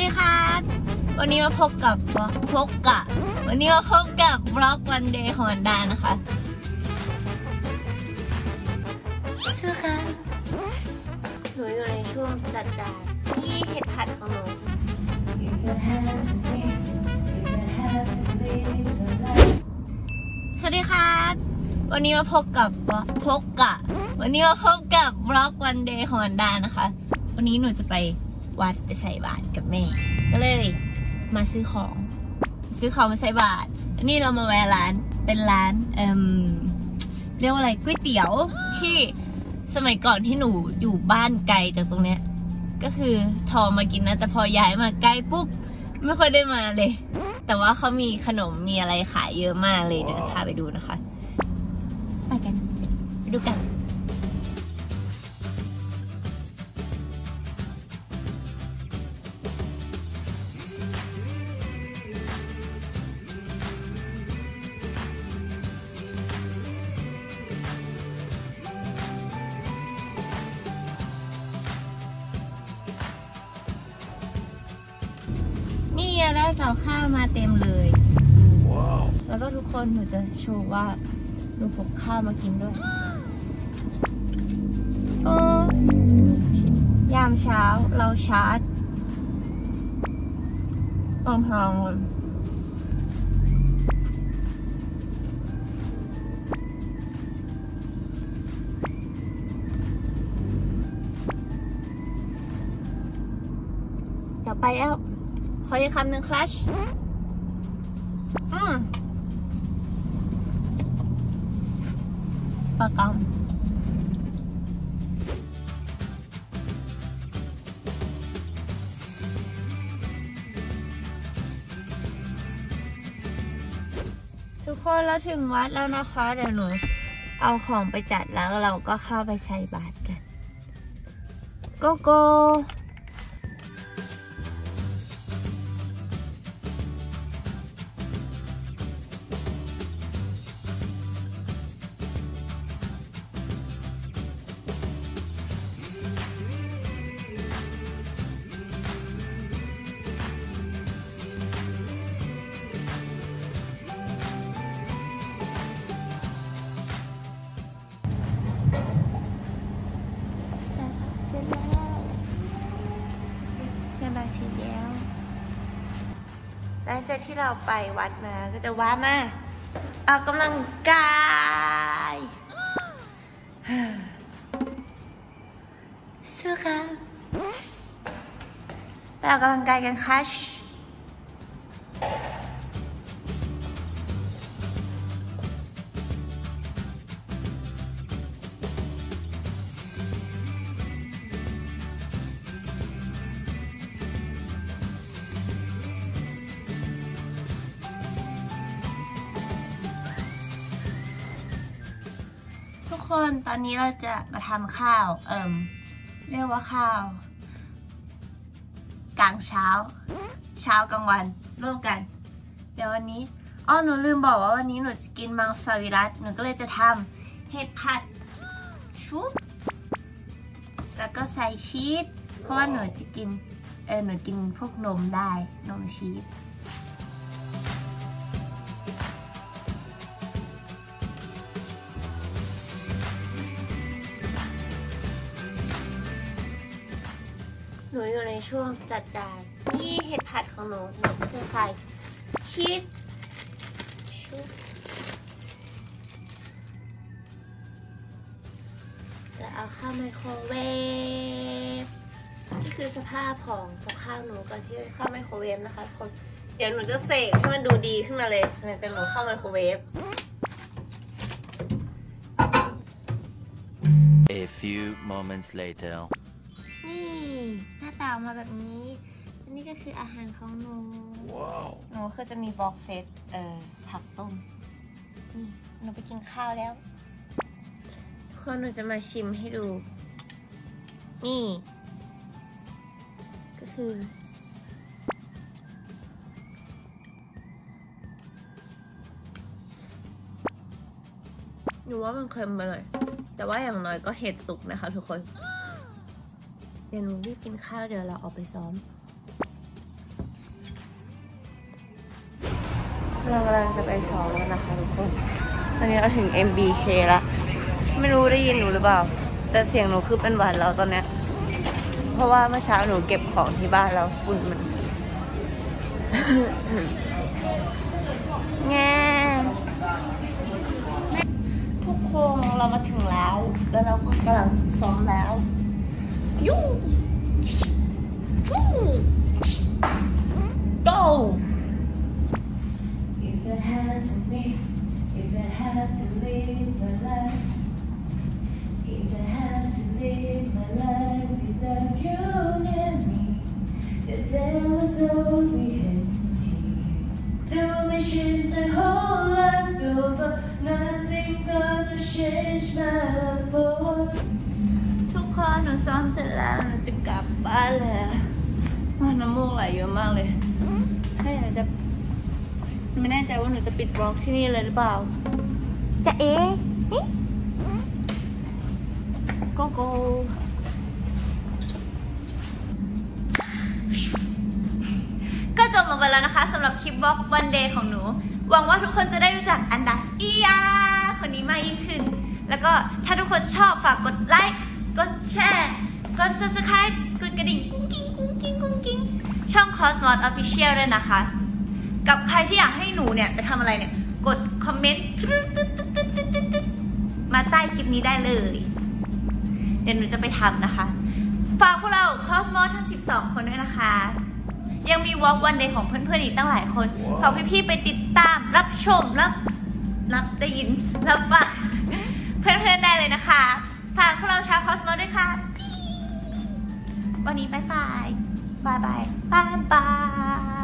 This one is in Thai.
ดีครับวันนี้มาพบกับบล็อกวันเดย์ของอันดานะคะชื่อค่ะหนูอยู่ในช่วงจัดจานที่เห็ดผัดของหนูสวัสดีครับวันนี้มาพบกับบล็อกวันเดย์ของอันดานะคะวันนี้หนูจะไปวัดไปใส่บาตรกับแม่ก็เลยมาซื้อของมาใส่บาตรอันนี้เรามาแวะร้านเป็นร้านเรียกว่าอะไรก๋วยเตี๋ยวที่สมัยก่อนที่หนูอยู่บ้านไกลจากตรงเนี้ยก็คือทอมากินนะแต่พอย้ายมาใกล้ปุ๊บไม่ค่อยได้มาเลยแต่ว่าเขามีขนมมีอะไรขายเยอะมากเลยเดี๋ยวพาไปดูนะคะไปกันไปดูกันนี่ได้กับข้าวมาเต็มเลย wow. แล้วก็ทุกคนหนูจะโชว์ว่าหนูพกข้าวมากินด้วยยามเช้าเราชาร์จต้องทางเลยเดี๋ยวไปแล้วขออีกคำหนึ่งคลัชปลากรทุกคนเราถึงวัดแล้วนะคะเดี๋ยวหนูเอาของไปจัดแล้วเราก็เข้าไปใส่บาตรกันโกโก้หลังจากที่เราไปวัดมาก็จะว้ามาออกกำลังกายสู้ค่ะไปออกกำลังกายกันค่ะทุกคนตอนนี้เราจะมาทำข้าวเรียกว่าข้าวกลางเช้ากลางวันร่วมกันเดี๋ยววันนี้หนูลืมบอกว่าวันนี้หนูจะกินมังสวิรัติหนูก็เลยจะทำเห็ดผัดชุบแล้วก็ใส่ชีสเพราะว่าหนูจะกินหนูกินพวกนมได้นมชีสหนูอยู่ในช่วงจัดจานนี่เห็ดผัดของหนูก็จะใส่ชีสแล้วเอาเข้าไมโครเวฟนี่คือสภาพของกับข้าวหนูก่อนที่จะเข้าไมโครเวฟนะคะทุกคนเดี๋ยวหนูจะเสกให้มันดูดีขึ้นมาเลยหลังจากหนูเข้าไมโครเวฟ A few moments later นี่หน้าตาออกมาแบบนี้อันนี้ก็คืออาหารของหนู wow. หนูคือจะมีบ็อกเซตผักต้มนี่หนูไปกินข้าวแล้วทุกคนหนูจะมาชิมให้ดูนี่ก็คือหนูว่ามันเค็มไปหน่อยแต่ว่าอย่างน้อยก็เห็ดสุกนะคะทุกคนเดี๋ยวหนูรีบกินข้าวเดี๋ยวเราออกไปซ้อมเรากำลังจะไปซ้อมแล้วนะคะทุกคนตอนนี้เราถึง MBK ละไม่รู้ได้ยินหนูหรือเปล่าแต่เสียงหนูคือเป็นหวัดแล้วตอนเนี้ยเพราะว่าเมื่อเช้าหนูเก็บของที่บ้านแล้วฝุ่นมัน แง่ทุกคนเรามาถึงแล้วเราก็กำลังซ้อมแล้วยูโต If I had to be, if I had to live my life, if I had to live my life without you and me, the day was all we had to. Though we changed my whole life over, nothing gonna change my love for. ทุกคนหนูซ้อมเสร็จแล้วหนูจะกลับบ้านแล้วน้ำมูกไหลเยอะมากเลยถ้าอยากจะไม่แน่ใจว่าหนูจะปิดบล็อกที่นี่เลยหรือเปล่าจะเอ๊ะโกโก้ก็จบลงไปแล้วนะคะสำหรับคลิปบล็อกวันเดย์ของหนูหวังว่าทุกคนจะได้รู้จักอันดาอียาคนนี้มากยิ่งขึ้นแล้วก็ถ้าทุกคนชอบฝากกดไลค์กดแชร์กด subscribe กดกระดิ่งกุ้งกิ้งกุ้งกิ้งกุ้งกิ้งช่อง Cosmos Official ด้วยนะคะกับใครที่อยากให้หนูเนี่ยไปทำอะไรเนี่ยกดคอมเมนต์มาใต้คลิปนี้ได้เลยเดี๋ยวหนูจะไปทำนะคะฝากพวกเรา Cosmos ทั้ง12คนด้วยนะคะยังมี Walk One Day ของเพื่อนๆอีกตั้งหลายคนฝากพี่ๆไปติดตามรับชมรับได้ยินรับฟังเพื่อนๆได้เลยนะคะฝากพวกเราชาว Cosmos ด้วยค่ะวันนี้บ๊ายบาย